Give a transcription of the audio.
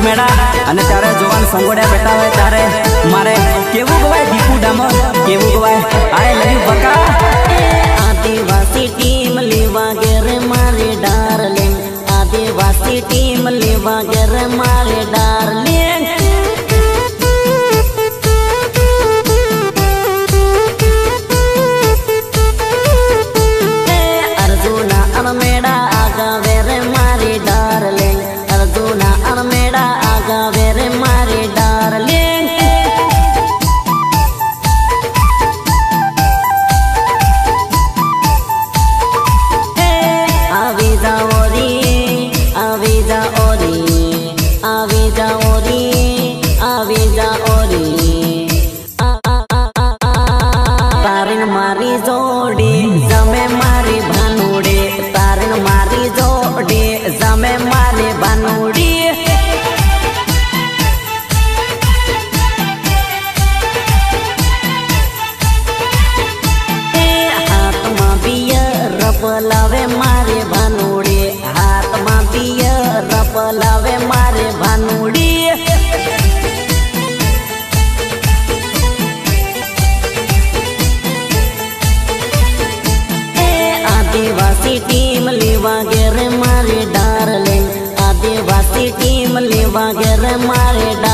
मेड़ा अने तारे जवान संगोड़िया बेटा है तारे मारे केवू गवाय दीपू डामर केवू गवाय आई लव यू बका आदिवासी टीम लेवा गर मारे डार्लिंग आदिवासी टीम लेवा गर मारे डार्लिंग अर्जुना अनमेड़ा आगा वेरे मारे डार्लिंग अर्जुना अनमेड़ा आगा वेरे मारे डार्लिंग आवी जाओ री आवी जाओ री आवी जाओ री आवी जाओ री तारिन मारी जोड़ी जमे मारी भानुड़ी तारिन मारी जोड़ी जमे मारी भानुड़ी हाथ में बियर रपलावे मारे भानुड़ी हाथ में बियर रपलावे मारे भानुड़ी आदिवासी टीम लेवा गर मारे डार्लिंग आदिवासी टीम लेवा गर मारे